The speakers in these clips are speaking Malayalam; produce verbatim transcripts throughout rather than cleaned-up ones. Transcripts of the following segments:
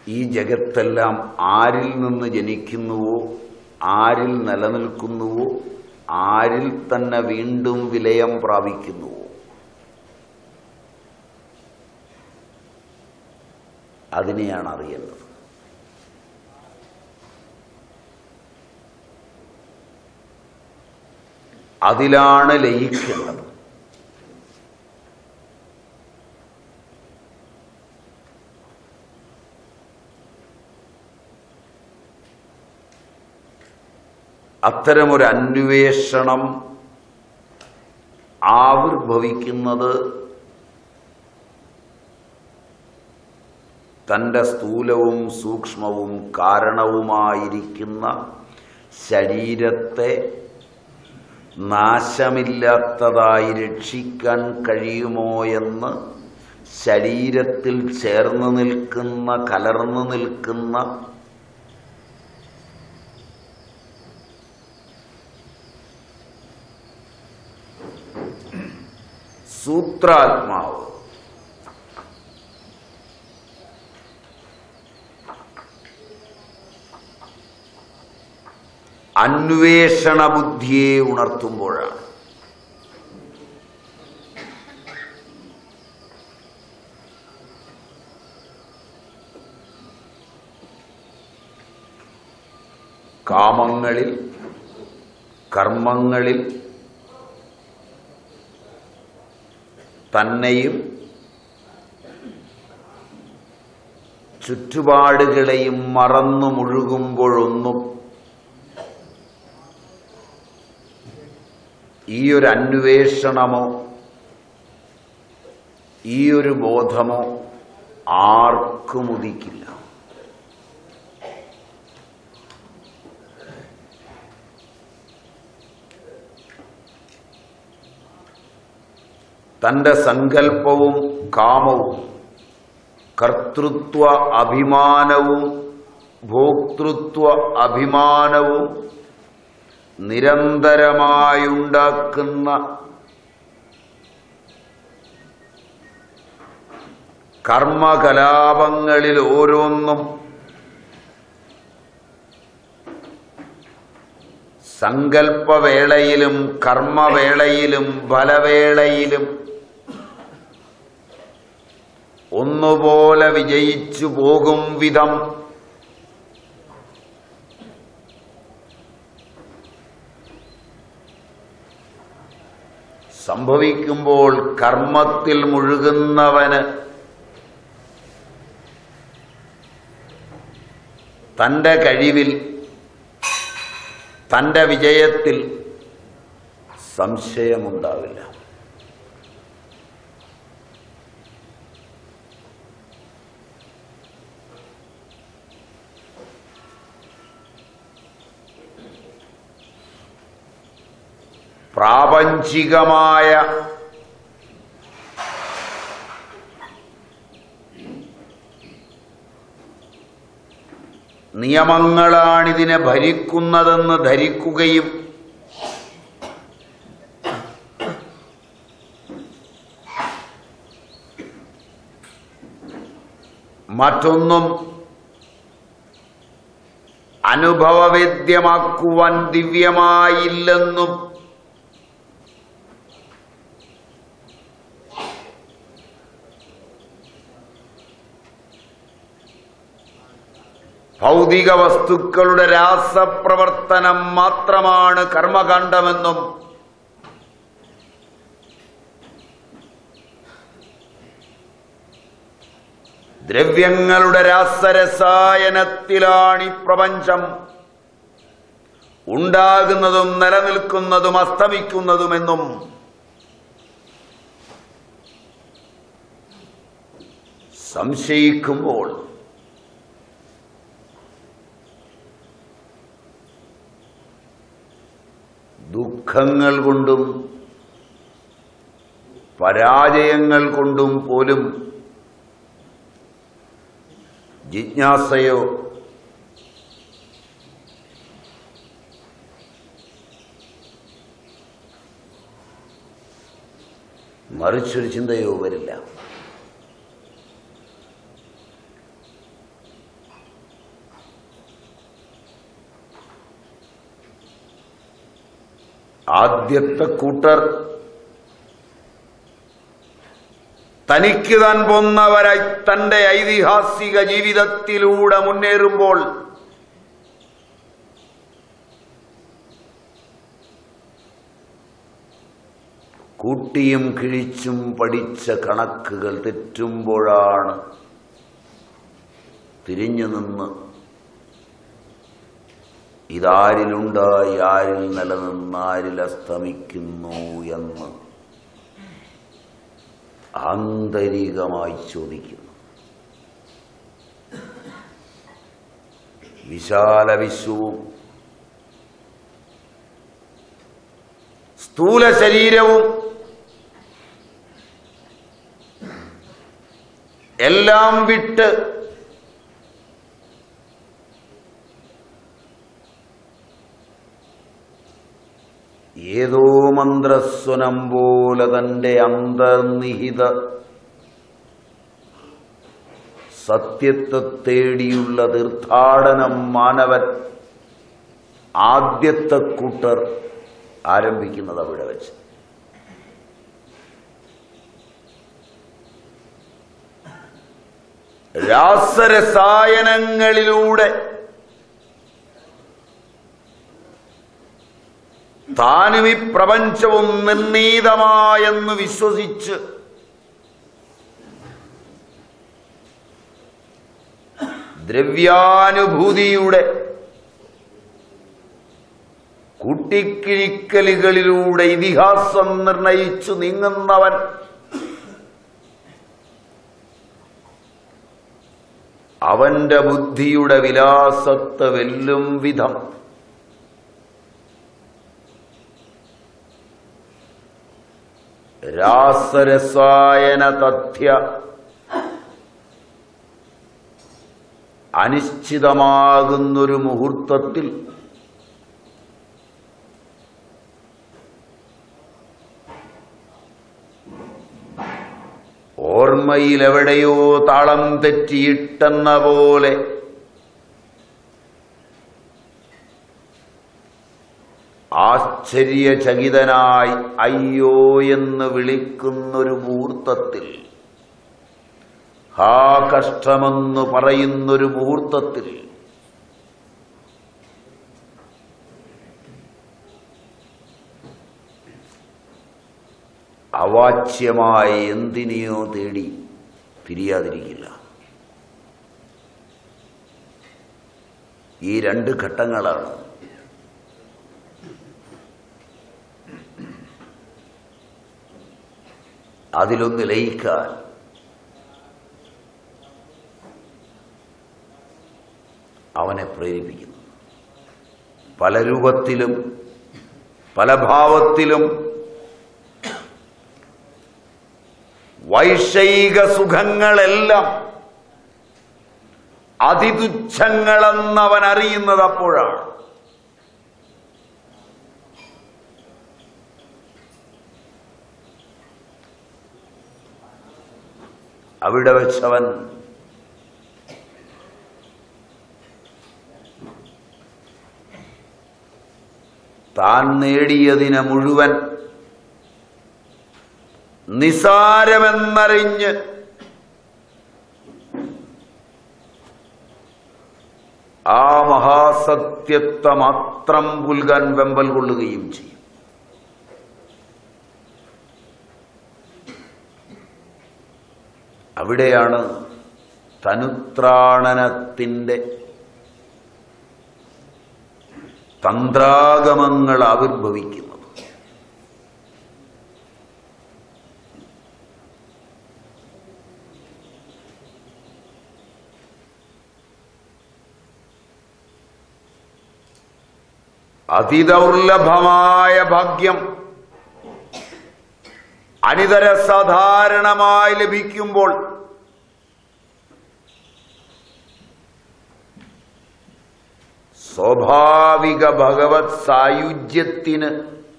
ഈ ജഗത്തെല്ലാം ആരിൽ നിന്ന് ജനിക്കുന്നുവോ, ആരിൽ നിലനിൽക്കുന്നുവോ, ആരിൽ തന്നെ വീണ്ടും വിലയം പ്രാപിക്കുന്നുവോ, അതിനെയാണ് അറിയേണ്ടത്. അതിലാണ് ലയിക്കേണ്ടത്. അത്തരമൊരു അന്വേഷണം ആവിർഭവിക്കുന്നത് തൻ്റെ സ്ഥൂലവും സൂക്ഷ്മവും കാരണവുമായിരിക്കുന്ന ശരീരത്തെ നാശമില്ലാത്തതായി രക്ഷിക്കാൻ കഴിയുമോ എന്ന് ശരീരത്തിൽ ചേർന്ന് നിൽക്കുന്ന, കലർന്നു നിൽക്കുന്ന സൂത്രാത്മാവ് അന്വേഷണ ബുദ്ധിയെ ഉണർത്തുമ്പോഴാണ് കാമങ്ങളിൽ, കർമ്മങ്ങളിൽ തന്നെയും ചുറ്റുപാടുകളെയും മറന്നു മുഴുകുമ്പോഴൊന്നും ഈ ഒരു അന്വേഷണമോ ഈ ഒരു ബോധമോ ആർക്കും ഉദിക്കില്ല. തൻ്റെ സങ്കല്പവും കാമവും കർത്തൃത്വ അഭിമാനവും ഭോക്തൃത്വ അഭിമാനവും നിരന്തരമായുണ്ടാക്കുന്ന കർമ്മകലാപങ്ങളിൽ ഓരോന്നും സങ്കല്പവേളയിലും കർമ്മവേളയിലും ഫലവേളയിലും ഒന്നുപോലെ വിജയിച്ചു പോകും വിധം സംഭവിക്കുമ്പോൾ കർമ്മത്തിൽ മുഴുകുന്നവന് തൻ്റെ കഴിവിൽ, തൻ്റെ വിജയത്തിൽ സംശയമുണ്ടാവില്ല. പ്രാപഞ്ചികമായ നിയമങ്ങളാണിതിനെ ഭരിക്കുന്നതെന്ന് ധരിക്കുകയും മറ്റൊന്നും അനുഭവവേദ്യമാക്കുവാൻ ദിവ്യമായില്ലെന്നും ഭൗതിക വസ്തുക്കളുടെ രാസപ്രവർത്തനം മാത്രമാണ് കർമ്മകാണ്ഡമെന്നും ദ്രവ്യങ്ങളുടെ രാസരസായനത്തിലാണ് ഈ പ്രപഞ്ചം ഉണ്ടാകുന്നതും നിലനിൽക്കുന്നതും അസ്തമിക്കുന്നതുമെന്നും സംശയിക്കുമ്പോൾ ദുഃഖങ്ങൾ കൊണ്ടും പരാജയങ്ങൾ കൊണ്ടും പോലും ജിജ്ഞാസയോ മറിച്ചൊരു ചിന്തയോ വരില്ല. ആദ്യത്തെ കൂട്ടർ തനിക്ക് താൻ പോന്നവരായി തന്റെ ഐതിഹാസിക ജീവിതത്തിലൂടെ മുന്നേറുമ്പോൾ കൂട്ടിയും കിഴിച്ചും പഠിച്ച കണക്കുകൾ തെറ്റുമ്പോഴാണ് തിരിഞ്ഞു നിന്ന് ഇതാരിലുണ്ടായി ആരിൽ നിലനിന്ന് ആരിൽ അസ്തമിക്കുന്നു എന്ന് ആന്തരികമായി ചോദിക്കുന്നു. വിശാല വിശ്വവും സ്ഥൂല ശരീരവും എല്ലാം വിട്ട് ഏതോ മന്ത്രസ്വനം പോലെ തന്റെ അന്തർനിഹിത സത്യത്തെ തേടിയുള്ള തീർത്ഥാടനം മാനവൻ ആദ്യത്തെ കൂട്ടർ ആരംഭിക്കുന്നത് അവിടെ വെച്ച്. രാസരസായനങ്ങളിലൂടെ താനും ഈ പ്രപഞ്ചവും നിർണീതമായെന്ന് വിശ്വസിച്ച് ദ്രവ്യാനുഭൂതിയുടെ കൂട്ടിക്കിഴിക്കലുകളിലൂടെ ഇതിഹാസം നിർണയിച്ചു നീങ്ങുന്നവൻ അവന്റെ ബുദ്ധിയുടെ വിലാസത്തെ വെല്ലും വിധം രാസരസായന തഥ്യ അനിശ്ചിതമാകുന്നൊരു മുഹൂർത്തത്തിൽ ഓർമ്മയിൽ എവിടെയോ താളം തെറ്റിയിട്ടെന്ന പോലെ ആശ്ചര്യചകിതനായി അയ്യോ എന്ന് വിളിക്കുന്നൊരു മുഹൂർത്തത്തിൽ, ഹാ കഷ്ടമെന്ന് പറയുന്നൊരു മുഹൂർത്തത്തിൽ അവാച്യമായി എന്തിനെയോ തേടി തിരിയാതിരിക്കില്ല. ഈ രണ്ട് ഘട്ടങ്ങളാണ് അതിലൊന്ന് ലയിക്കാൻ അവനെ പ്രേരിപ്പിക്കുന്നു. പല രൂപത്തിലും പല ഭാവത്തിലും വൈഷയിക സുഖങ്ങളെല്ലാം അതിതുച്ഛങ്ങളെന്നവൻ അറിയുന്നത് അപ്പോഴാണ്. അവിടെ വെച്ചവൻ താൻ നേടിയതിനെ മുഴുവൻ നിസാരമെന്നറിഞ്ഞ് ആ മഹാസത്യത്തെ മാത്രം പുൽകാൻ വെമ്പൽ കൊള്ളുകയും ചെയ്യും. അവിടെയാണ് തനുത്രാണനത്തിന്റെ തന്ത്രാഗമങ്ങൾ ആവിർഭവിക്കുന്നത്. അതിദൗർലഭമായ ഭാഗ്യം അനിതര സാധാരണമായി ലഭിക്കുമ്പോൾ സ്വാഭാവിക ഭഗവത് സായുജ്യത്തിന്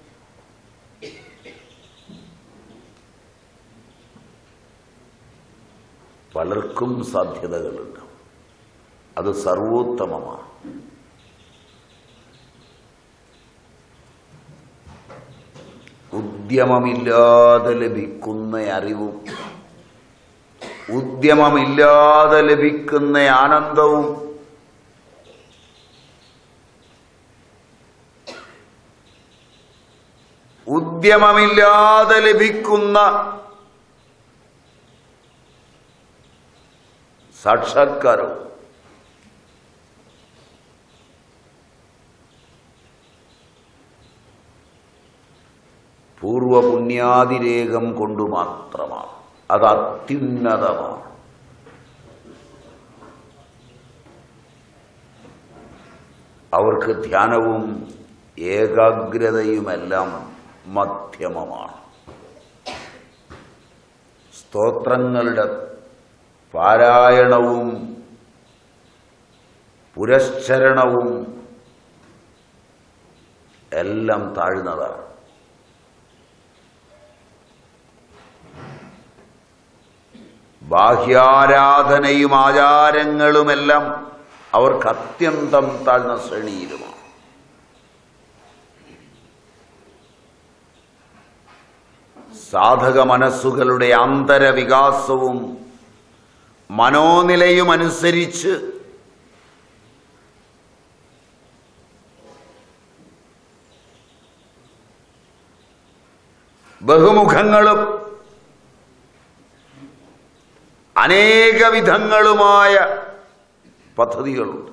പലർക്കും സാധ്യതകളുണ്ട്. അത് സർവോത്തമമാണ്. ഉദ്യമമില്ലാതെ ലഭിക്കുന്ന അറിവും ഉദ്യമമില്ലാതെ ലഭിക്കുന്ന ആനന്ദവും ഉദ്യമമില്ലാതെ ലഭിക്കുന്ന സാക്ഷാത്കാരവും പൂർവപുണ്യാതിരേകം കൊണ്ടു മാത്രമാണ്. അത് അത്യുന്നതമാണ്. അവർക്ക് ധ്യാനവും ഏകാഗ്രതയുമെല്ലാം മധ്യമമാണ്. സ്തോത്രങ്ങളുടെ പാരായണവും പുരസ്ചരണവും എല്ലാം താഴ്ന്നതാണ്. ബാഹ്യാരാധനയും ആചാരങ്ങളുമെല്ലാം അവർക്ക് അത്യന്തം താഴ്ന്ന ശ്രേണിയിലുമാണ്. സാധക മനസ്സുകളുടെ ആന്തരവികാസവും മനോനിലയുമനുസരിച്ച് ബഹുമുഖങ്ങളും അനേകവിധങ്ങളുമായ പദ്ധതികളുണ്ട്.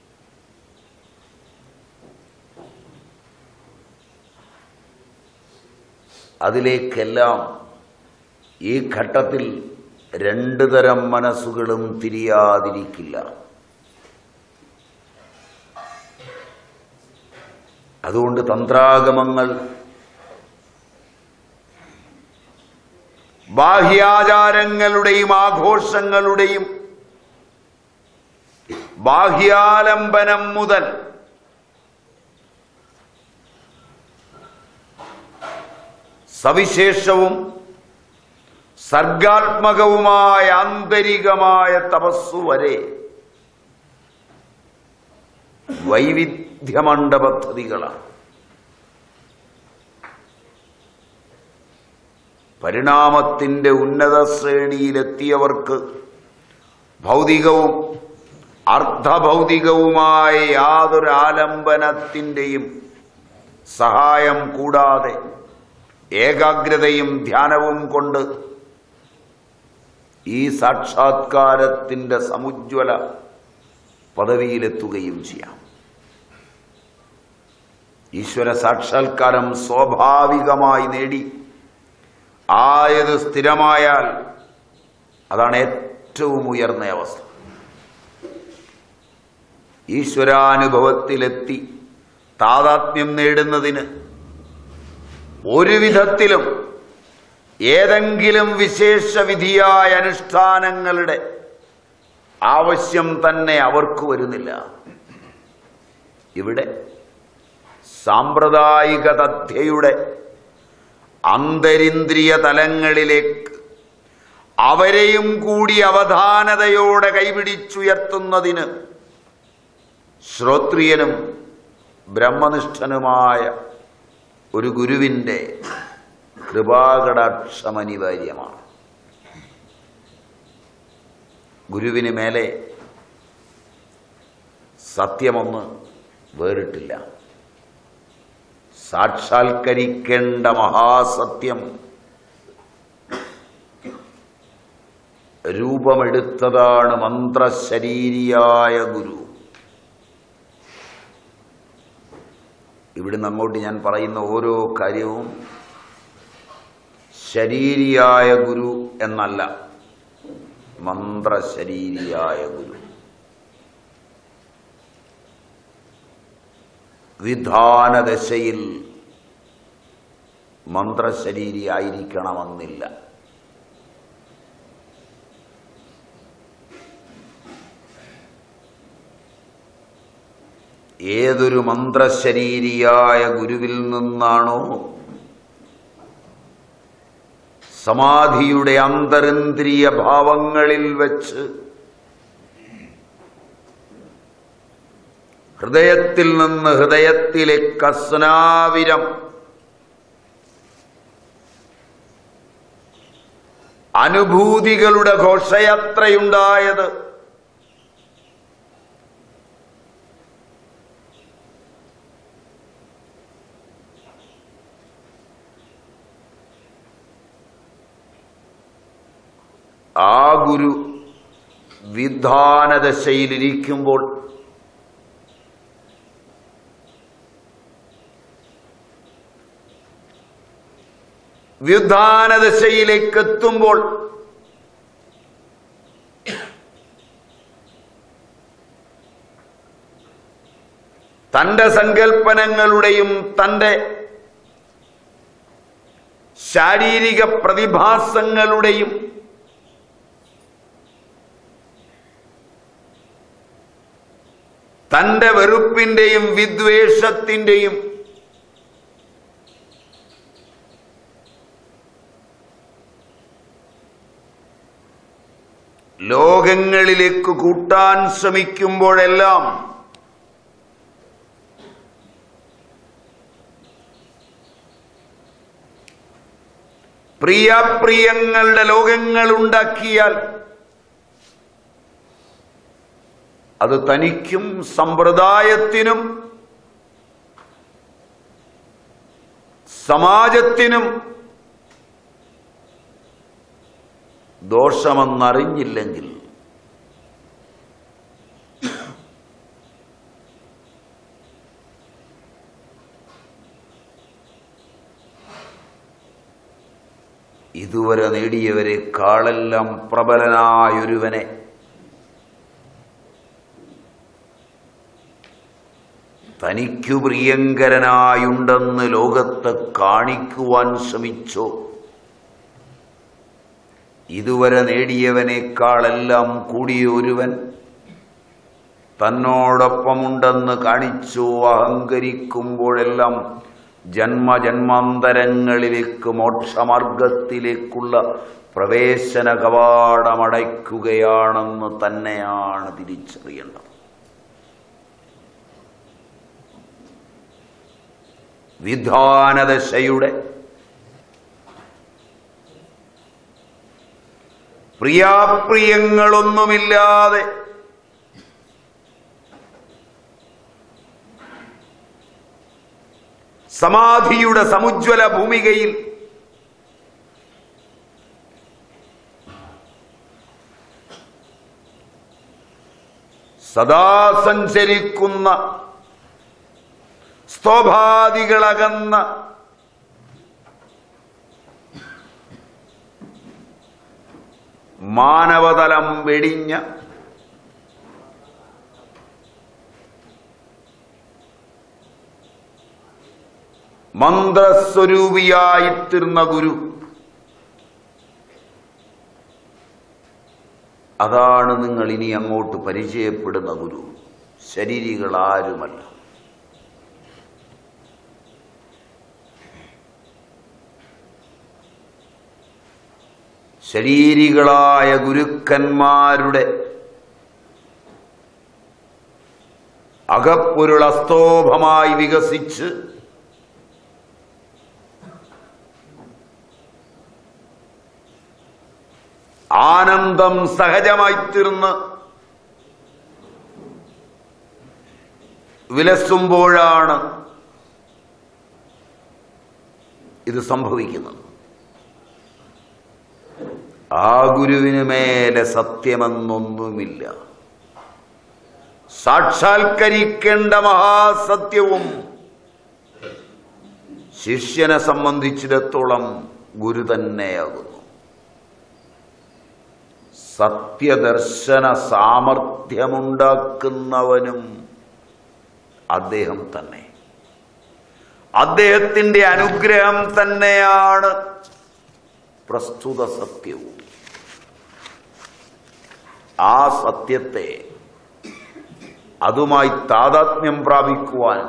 അതിലേക്കെല്ലാം ഈ ഘട്ടത്തിൽ രണ്ടു തരം മനസ്സുകളും തിരിയാതിരിക്കില്ല. അതുകൊണ്ട് തന്ത്രാഗമങ്ങൾ ബാഹ്യാചാരങ്ങളുടെയും ആഘോഷങ്ങളുടെയും ബാഹ്യാലംബനം മുതൽ സവിശേഷവും സർഗാത്മകവുമായ ആന്തരികമായ തപസ്സു വരെ വൈവിധ്യമണ്ഡ പദ്ധതികളാണ്. പരിണാമത്തിന്റെ ഉന്നത ശ്രേണിയിലെത്തിയവർക്ക് ഭൗതികവും അർദ്ധഭൗതികവുമായ യാതൊരു ആലംബനത്തിന്റെയും സഹായം കൂടാതെ ഏകാഗ്രതയും ധ്യാനവും കൊണ്ട് ഈ സാക്ഷാത്കാരത്തിന്റെ സമുജ്വല പദവിയിലെത്തുകയും ചെയ്യാം. ഈശ്വര സാക്ഷാത്കാരം സ്വാഭാവികമായി നേടി ആയത് സ്ഥിരമായാൽ അതാണ് ഏറ്റവും ഉയർന്ന അവസ്ഥ. ഈശ്വരാനുഭവത്തിലെത്തി താതാത്മ്യം നേടുന്നതിന് ഒരു വിധത്തിലും ഏതെങ്കിലും വിശേഷവിധിയായ അനുഷ്ഠാനങ്ങളുടെ ആവശ്യം തന്നെ അവർക്ക് വരുന്നില്ല. ഇവിടെ സാമ്പ്രദായിക തഥ്യയുടെ അന്തരിന്ദ്രിയ തലങ്ങളിലേക്ക് അവരെയും കൂടി അവധാനതയോടെ കൈപിടിച്ചുയർത്തുന്നതിന് ശ്രോത്രിയനും ബ്രഹ്മനിഷ്ഠനുമായ ഒരു ഗുരുവിന്റെ കൃപാകടാക്ഷം അനിവാര്യമാണ്. ഗുരുവിന് മേലെ സത്യമൊന്ന് വേറിട്ടില്ല. സാക്ഷാത്കരിക്കേണ്ട മഹാസത്യം രൂപമെടുത്തതാണ് മന്ത്രശരീരിയായ ഗുരു. ഇവിടുന്ന് അങ്ങോട്ട് ഞാൻ പറയുന്ന ഓരോ കാര്യവും ശരീരിയായ ഗുരു എന്നല്ല, മന്ത്രശരീരിയായ ഗുരു. വിധാനദശയിൽ മന്ത്രശരീരിയായിരിക്കണമെന്നില്ല. ഏതൊരു മന്ത്രശരീരിയായ ഗുരുവിൽ നിന്നാണോ സമാധിയുടെ അന്തരിന്ദ്രിയ ഭാവങ്ങളിൽ വെച്ച് ഹൃദയത്തിൽ നിന്ന് ഹൃദയത്തിലേക്ക് അസ്നാവിരം അനുഭൂതികളുടെ ഘോഷയാത്രയുണ്ടായത്. ആ ഗുരു വിധാനദശയിലിരിക്കുമ്പോൾ വ്യുത്ഥാനദശയിലേക്ക് എത്തുമ്പോൾ തന്റെ സങ്കല്പനങ്ങളുടെയും തന്റെ ശാരീരിക പ്രതിഭാസങ്ങളുടെയും തന്റെ വെറുപ്പിന്റെയും വിദ്വേഷത്തിന്റെയും ലോകങ്ങളിലേക്ക് കൂട്ടാൻ ശ്രമിക്കുമ്പോഴെല്ലാം പ്രിയപ്രിയങ്ങളുടെ ലോകങ്ങൾ ഉണ്ടാക്കിയാൽ അത് തനിക്കും സമ്പ്രദായത്തിനും സമാജത്തിനും ദോഷമെന്നറിഞ്ഞില്ലെങ്കിൽ ഇതുവരെ നേടിയവരെക്കാളെല്ലാം പ്രബലനായൊരുവനെ തനിക്കു പ്രിയങ്കരനായുണ്ടെന്ന് ലോകത്തെ കാണിക്കുവാൻ ശ്രമിച്ചോ? ഇതുവരെ നേടിയവനേക്കാളെല്ലാം കൂടിയ ഒരുവൻ തന്നോടൊപ്പമുണ്ടെന്ന് കാണിച്ചു അഹങ്കരിക്കുമ്പോഴെല്ലാം ജന്മജന്മാന്തരങ്ങളിലേക്ക് മോക്ഷമാർഗത്തിലേക്കുള്ള പ്രവേശന കവാടമടയ്ക്കുകയാണെന്ന് തന്നെയാണ് തിരിച്ചറിയേണ്ടത്. വിധാനദശയുടെ പ്രിയാപ്രിയങ്ങളൊന്നുമില്ലാതെ സമാധിയുടെ സമുജ്വല ഭൂമികയിൽ സദാ സഞ്ചരിക്കുന്ന സ്തോഭാദികളകന്ന മാനവതലം വെടിഞ്ഞ മന്ത്രസ്വരൂപിയായിത്തീർന്ന ഗുരു, അതാണ് നിങ്ങൾ ഇനി അങ്ങോട്ട് പരിചയപ്പെടുന്ന ഗുരു. ശരീരികളാരുമല്ല. ശരീരികളായ ഗുരുക്കന്മാരുടെ അകപ്പൊരുളസ്തോഭമായി വികസിച്ച് ആനന്ദം സഹജമായിത്തീർന്ന് വിലസുമ്പോഴാണ് ഇത് സംഭവിക്കുന്നത്. ആ ഗുരുവിന് മേലെ സത്യമെന്നൊന്നുമില്ല. സാക്ഷാത്കരിക്കേണ്ട മഹാസത്യവും ശിഷ്യനെ സംബന്ധിച്ചിടത്തോളം ഗുരു തന്നെയാകുന്നു. സത്യദർശന സാമർഥ്യമുണ്ടാക്കുന്നവനും അദ്ദേഹം തന്നെ. അദ്ദേഹത്തിന്റെ അനുഗ്രഹം തന്നെയാണ് പ്രസ്തുത സത്യവും. ആ സത്യത്തെ അതുമായി താതാത്മ്യം പ്രാപിക്കുവാൻ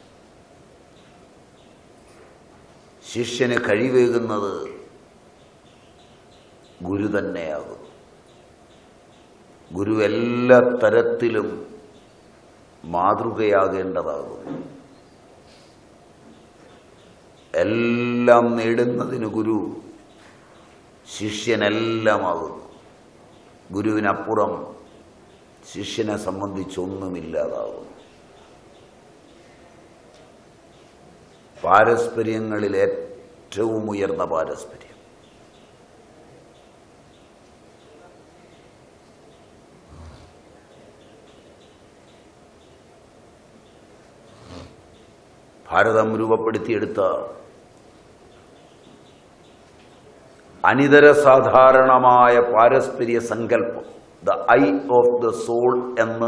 ശിഷ്യന് കഴിവേകുന്നത് ഗുരു തന്നെയാകും. ഗുരു എല്ലാ തരത്തിലും മാതൃകയാകേണ്ടതാകും. എല്ലാം നേടുന്നതിന് ഗുരു ശിഷ്യനെല്ലാമാകുന്നു. ഗുരുവിനപ്പുറം ശിഷ്യനെ സംബന്ധിച്ചൊന്നുമില്ലാതാകുന്നു. പാരസ്പര്യങ്ങളിൽ ഏറ്റവും ഉയർന്ന പാരസ്പര്യം ഭാരതം രൂപപ്പെടുത്തിയെടുത്ത അനിതര സാധാരണമായ പാരസ്പര്യ സങ്കല്പം, the eye of the soul എന്ന്,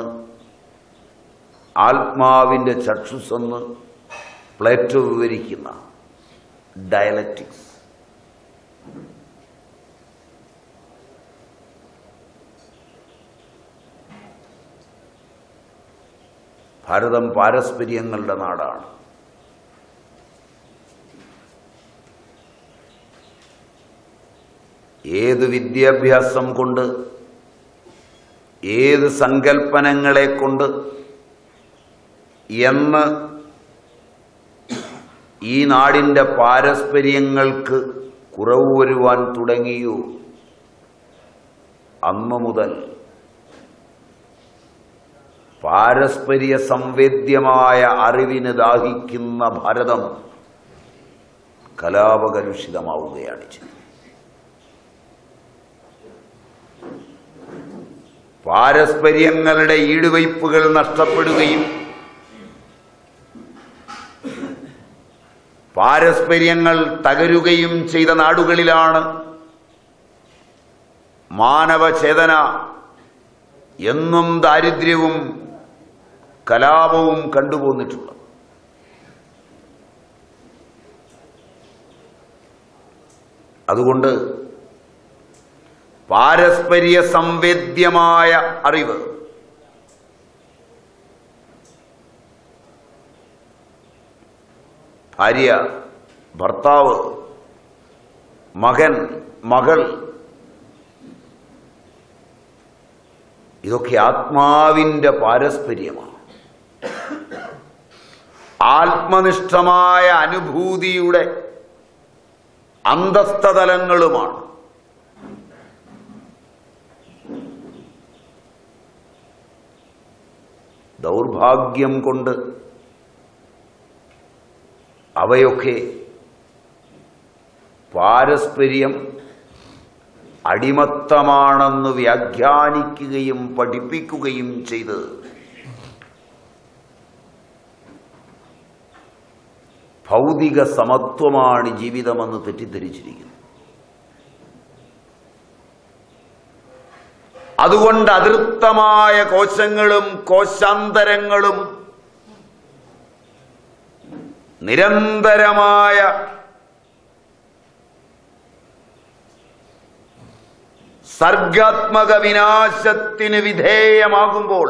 ആത്മാവിൻ്റെ ചക്ഷുസ് എന്ന് പ്ലേറ്റോ വിവരിക്കുന്ന ഡയലക്റ്റിക്സ് ഭാരതം പാരസ്പര്യങ്ങളുടെ നാടാണ്. ഏത് വിദ്യാഭ്യാസം കൊണ്ട്, ഏത് സങ്കല്പനങ്ങളെ കൊണ്ട് എന്ന് ഈ നാടിൻ്റെ പാരസ്പര്യങ്ങൾക്ക് കുറവ് വരുവാൻ തുടങ്ങിയോ അന്നു മുതൽ പാരസ്പര്യ സംവേദ്യമായ അറിവിന് ദാഹിക്കുന്ന ഭാരതം കലാപകലുഷിതമാവുകയാണ് ചെയ്തത്. പാരസ്പര്യങ്ങളുടെ ഈടുവയ്പ്പുകൾ നഷ്ടപ്പെടുകയും പാരസ്പര്യങ്ങൾ തകരുകയും ചെയ്ത നാടുകളിലാണ് മാനവചേതന എന്നും ദാരിദ്ര്യവും കലാപവും കണ്ടുപോന്നിട്ടുള്ളത്. അതുകൊണ്ട് പാരസ്പര്യ സംവേദ്യമായ അറിവ് ഭാര്യ, ഭർത്താവ്, മകൻ, മകൾ, ഇതൊക്കെ ആത്മാവിൻ്റെ പാരസ്പര്യമാണ്. ആത്മനിഷ്ഠമായ അനുഭൂതിയുടെ അന്തസ്ഥതലങ്ങളുമാണ്. ദൗർഭാഗ്യം കൊണ്ട് അവയൊക്കെ പാരസ്പര്യം അടിമത്തമാണെന്ന് വ്യാഖ്യാനിക്കുകയും പഠിപ്പിക്കുകയും ചെയ്ത് ഭൗതിക സമത്വമാണ് ജീവിതമെന്ന് തെറ്റിദ്ധരിച്ചിരിക്കുന്നു. അതുകൊണ്ട് അതൃപ്തമായ കോശങ്ങളും കോശാന്തരങ്ങളും നിരന്തരമായ സർഗാത്മക വിനാശത്തിന് വിധേയമാകുമ്പോൾ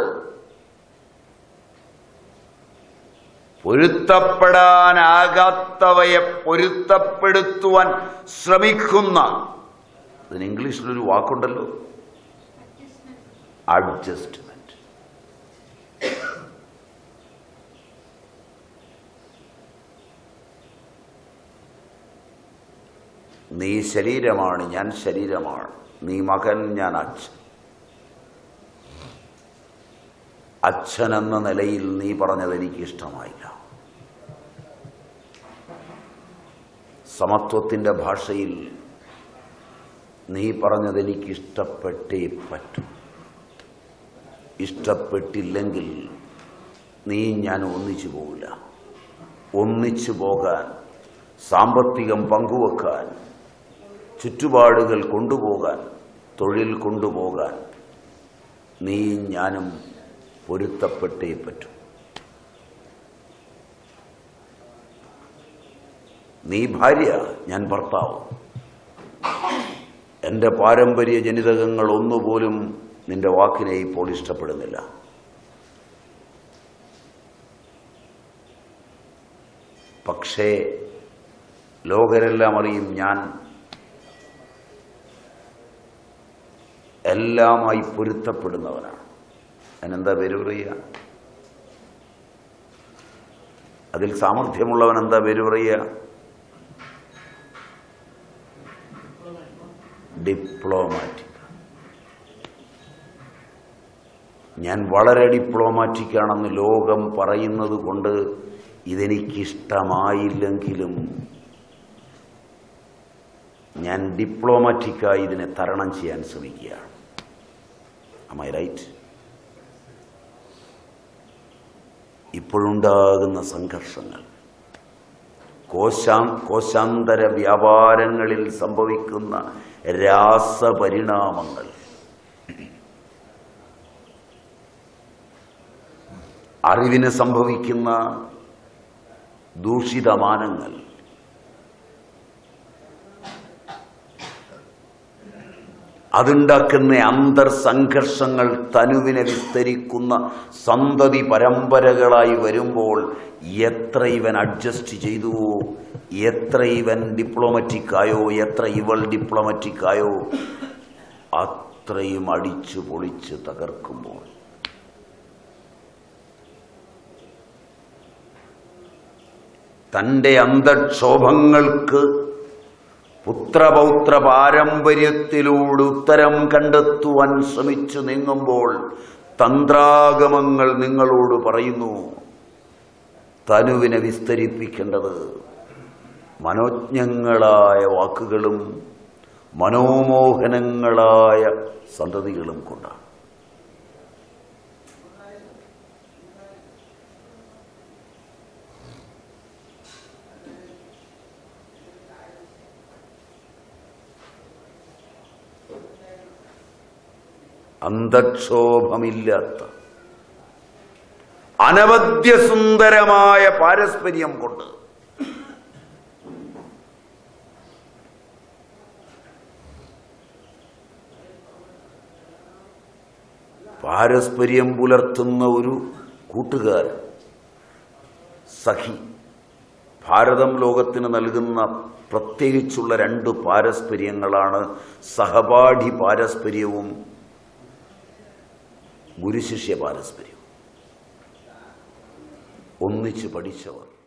പൊരുത്തപ്പെടാനാകാത്തവയെ പൊരുത്തപ്പെടുത്തുവാൻ ശ്രമിക്കുന്ന, അതിന് ഇംഗ്ലീഷിലൊരു വാക്കുണ്ടല്ലോ, അഡ്ജസ്റ്റ്മെന്റ്. നീ ശരീരമാണ്, ഞാൻ ശരീരമാണ്. നീ മകൻ, ഞാൻ അച്ഛൻ. അച്ഛൻ എന്ന നിലയിൽ നീ പറഞ്ഞത് എനിക്ക് ഇഷ്ടമായില്ല. സമത്വത്തിൻ്റെ ഭാഷയിൽ നീ പറഞ്ഞത് എനിക്ക് ഇഷ്ടപ്പെട്ടേ പറ്റൂ. ഇഷ്ടപ്പെട്ടില്ലെങ്കിൽ നീ ഞാൻ ഒന്നിച്ചു പോകില്ല. ഒന്നിച്ചു പോകാൻ, സാമ്പത്തികം പങ്കുവെക്കാൻ, ചുറ്റുപാടുകൾ കൊണ്ടുപോകാൻ, തൊഴിൽ കൊണ്ടുപോകാൻ നീ ഞാനും പൊരുത്തപ്പെട്ടേ പറ്റൂ. നീ ഭാര്യ, ഞാൻ ഭർത്താവ്. എൻ്റെ പാരമ്പര്യ ജനിതകങ്ങൾ ഒന്നുപോലും നിന്റെ വാക്കിനെ ഇപ്പോൾ ഇഷ്ടപ്പെടുന്നില്ല. പക്ഷേ ലോകരെല്ലാം അറിയും ഞാൻ എല്ലാമായി പൊരുത്തപ്പെടുന്നവനാണ്. അതിനെന്താ പേര് പറയുക? അതിൽ സാമർഥ്യമുള്ളവൻ എന്താ പേര് പറയുക? ഡിപ്ലോമാറ്റിക്. ഞാൻ വളരെ ഡിപ്ലോമാറ്റിക്കാണെന്ന് ലോകം പറയുന്നത് കൊണ്ട് ഇതെനിക്കിഷ്ടമായില്ലെങ്കിലും ഞാൻ ഡിപ്ലോമാറ്റിക്കായി ഇതിനെ തരണം ചെയ്യാൻ ശ്രമിക്കുകയാണ്. Am I right? ഇപ്പോഴുണ്ടാകുന്ന സംഘർഷങ്ങൾ, കോശാ കോശാന്തര വ്യാപാരങ്ങളിൽ സംഭവിക്കുന്ന രാസപരിണാമങ്ങൾ, അറിവിന് സംഭവിക്കുന്ന ദൂഷിതമാനങ്ങൾ, അതുണ്ടാക്കുന്ന അന്തർസംഘർഷങ്ങൾ തനുവിനെ വിസ്തരിക്കുന്ന സന്തതി പരമ്പരകളായി വരുമ്പോൾ എത്ര ഇവൻ അഡ്ജസ്റ്റ് ചെയ്തുവോ, എത്ര ഇവൻ ഡിപ്ലോമാറ്റിക്കായോ, എത്ര ഇവൾ ഡിപ്ലോമാറ്റിക്കായോ, അത്രയും അടിച്ചു പൊളിച്ച് തകർക്കുമ്പോൾ തൻ്റെ അന്തക്ഷോഭങ്ങൾക്ക് പുത്രപൗത്ര പാരമ്പര്യത്തിലൂടെ ഉത്തരം കണ്ടെത്തുവാൻ ശ്രമിച്ചു നീങ്ങുമ്പോൾ തന്ത്രാഗമങ്ങൾ നിങ്ങളോട് പറയുന്നു, തനുവിനെ വിസ്തരിപ്പിക്കേണ്ടത് മനോജ്ഞങ്ങളായ വാക്കുകളും മനോമോഹനങ്ങളായ സന്തതികളും കൊണ്ടാണ്. അന്തക്ഷോഭമില്ലാത്ത അനവദ്യസുന്ദരമായ പാരസ്പര്യം കൊണ്ട് പാരസ്പര്യം പുലർത്തുന്ന ഒരു കൂട്ടുകാരൻ, സഖി, ഭാരതം ലോകത്തിന് നൽകുന്ന പ്രത്യേകിച്ചുള്ള രണ്ട് പാരസ്പര്യങ്ങളാണ് സഹപാഠി പാരസ്പര്യവും ഗുരുശിഷ്യ പാരസ്പര്യവും. ഒന്നിച്ച് പഠിച്ചവർ,